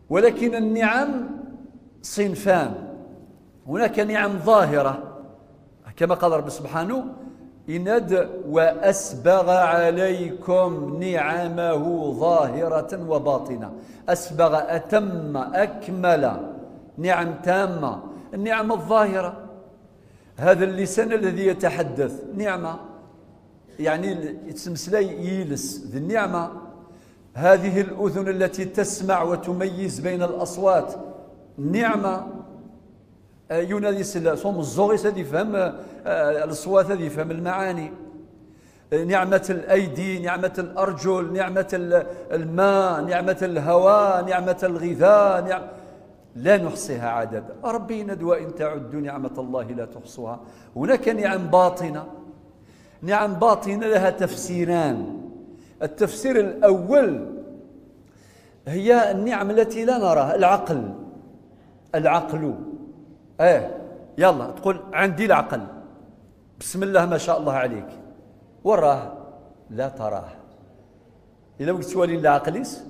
ولكن النعم صنفان. هناك نعم ظاهرة كما قال رب سبحانه إند وأسبغ عليكم نعمه ظاهرة وباطنة. أسبغ أتم أكمل، نعم تامة. النعم الظاهرة هذا اللسان الذي يتحدث نعمة، يعني يتسمسلي يلس ذي النعمة. هذه الأذن التي تسمع وتميز بين الأصوات نعمة. ينادي صوم الزوغيس هذه يفهم الأصوات، هذه يفهم المعاني. نعمة الأيدي، نعمة الأرجل، نعمة الماء، نعمة الهواء، نعمة الغذاء، لا نحصيها عددا. ربي ندوى إن تعدوا نعمة الله لا تحصوها. هناك نعم باطنة. نعم باطنة لها تفسيران. التفسير الأول هي النعم التي لا نراها، العقل. يلا تقول عندي العقل، بسم الله ما شاء الله عليك، وراه لا تراه. إلا قلت سوالي العقليس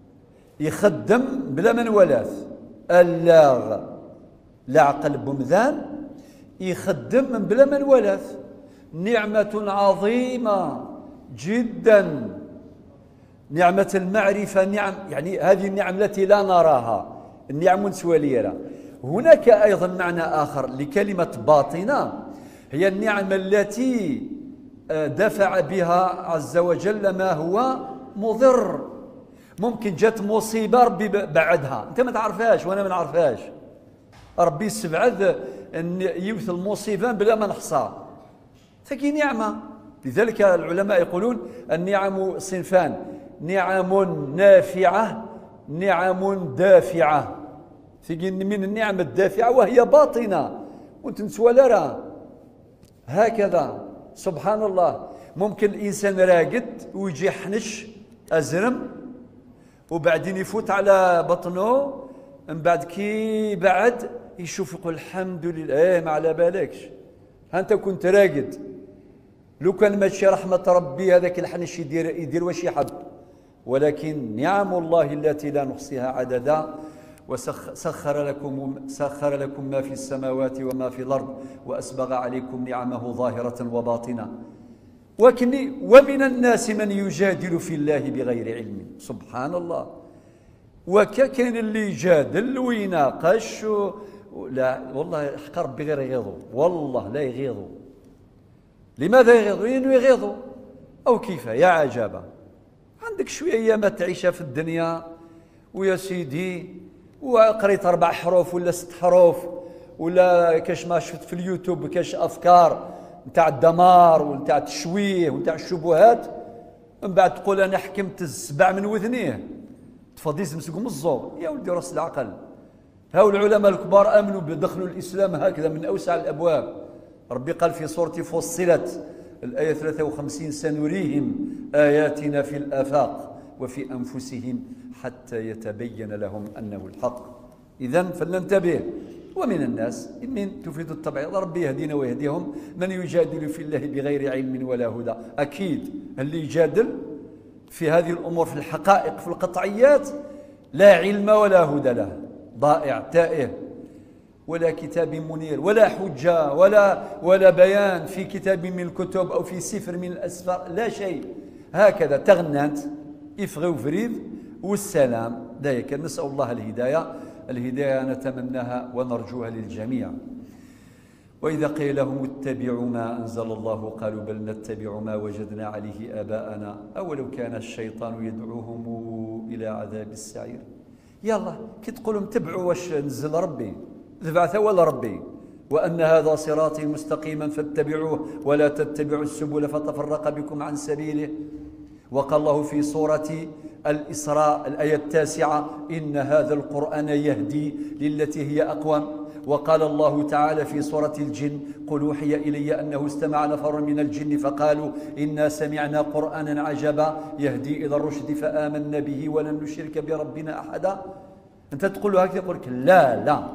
يخدم بلا من ولاث، اللاغ العقل بمذان يخدم من بلا من ولاث. نعمة عظيمة جدا نعمة المعرفة. نعم يعني هذه النعم التي لا نراها، النعم سواليرة. هناك أيضا معنى آخر لكلمة باطنة، هي النعم التي دفع بها عز وجل ما هو مضر. ممكن جات مصيبة ربي بعدها، أنت ما تعرفهاش وأنا ما نعرفهاش. ربي استبعد أن يوث المصيبة بلا ما نحصى، فكي نعمة. لذلك العلماء يقولون النعم صنفان: نعم نافعة، نعم دافعة. في من النعم الدافعة وهي باطنة وانت نسوى راه هكذا. سبحان الله، ممكن الإنسان راقد ويجي حنش أزرم وبعدين يفوت على بطنه، من بعد كي بعد يشوف يقول الحمد لله. ما على بالكش أنت كنت راقد، لو كان ماشي رحمة ربي هذاك الحنش يدير واش يحب. ولكن نعم الله التي لا نحصيها عددا. وسخر لكم ما في السماوات وما في الأرض وأسبغ عليكم نعمه ظاهرة وباطنة. ومن الناس من يجادل في الله بغير علم. سبحان الله. وكان اللي يجادل ويناقش لا والله حق ربي غير يغيظوا، والله لا يغيظوا. لماذا يغيظوا؟ لأنه يغيظوا أو كيف؟ يا عجبا، عندك شوية أيامات تعيشها في الدنيا ويا سيدي وقريت 4 حروف ولا 6 حروف ولا كاش ما شفت في اليوتيوب كاش أفكار نتاع الدمار ونتاع التشويه ونتاع الشبهات، من بعد تقول أنا حكمت السبع من وذنيه تفضيز مسكم الزور. يا ولدي راس العقل. هاو العلماء الكبار آمنوا بدخلوا الإسلام هكذا من أوسع الأبواب. ربي قال في سورة فصلت الآية 53: سنريهم آياتنا في الآفاق وفي أنفسهم حتى يتبين لهم أنه الحق. إذن فلننتبه. ومن الناس من تفيد التبعيض، ربي يهدينا ويهديهم، من يجادل في الله بغير علم ولا هدى. أكيد اللي يجادل في هذه الأمور في الحقائق في القطعيات لا علم ولا هدى له، ضائع تائه، ولا كتاب منير ولا حجة ولا بيان في كتاب من الكتب أو في سفر من الأسفار، لا شيء. هكذا تغنات إفغي وفريد والسلام. ذلك نسأل الله الهداية نتمناها ونرجوها للجميع. وإذا قيل لهم اتبعوا ما أنزل الله قالوا بل نتبع ما وجدنا عليه آباءنا أولو كان الشيطان يدعوهم إلى عذاب السعير. يلا كي تقولوا اتبعوا واش نزل ربي، ذبعث ولا ربي، وأن هذا صراطي مستقيما فاتبعوه ولا تتبعوا السبل فتفرق بكم عن سبيله. وقال الله في سورة الإسراء الآية 9: إن هذا القرآن يهدي للتي هي أقوم. وقال الله تعالى في سورة الجن: قل أوحي إلي أنه استمع نفر من الجن فقالوا إنا سمعنا قرآنا عجبا يهدي إلى الرشد فآمنا به ولن نشرك بربنا أحدا. أنت تقول له هكذا، يقول لك لا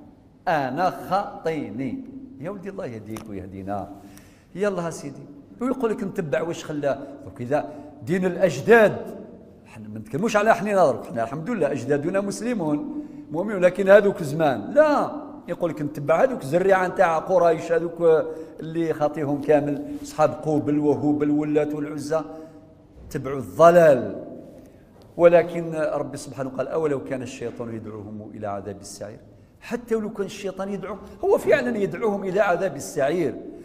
أنا خطيني. يا ولدي الله يهديك ويهدينا. يلا سيدي. ويقول لك نتبع واش خلاه. وكذا دين الأجداد حنا ما نتكلموش على حنينا درك، حنا الحمد لله اجدادنا مسلمون مؤمنون، لكن هذوك زمان لا، يقول لك نتبع هذوك الزريعه نتاع قريش، هذوك اللي خاطيهم كامل اصحاب قوبل وهوبل واللات والعزى، تبعوا الضلال. ولكن ربي سبحانه قال اولو كان الشيطان يدعوهم الى عذاب السعير، حتى ولو كان الشيطان يدعو، هو فعلا يدعوهم الى عذاب السعير،